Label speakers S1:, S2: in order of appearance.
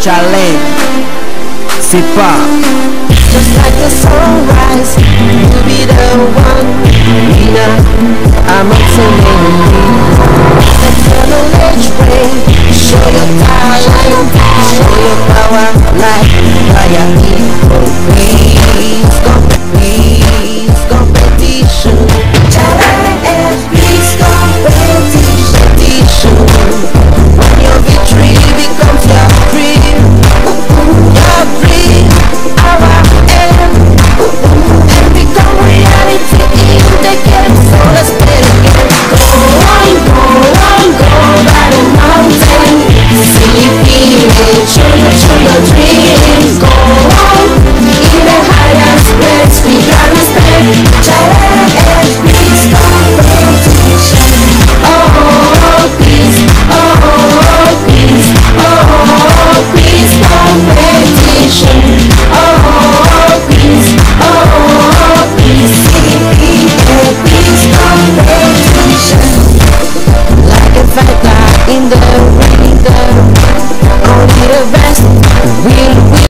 S1: challenge, c'est pas.
S2: Just like the sunrise, you'll be the one. Nina, I'm obsessing me. Eternal age rain, show your talent, show your power like fire. Please, competition. Challenge, please, competition. When your victory becomes your dream, our end, and become reality in the game. So let's play the game. Go by the mountain. See it, show your dreams. Go on, in the highest place we gotta stay. Challenge, please, competition. Oh, please, competition. Like a fighter in the ring, only the best will win.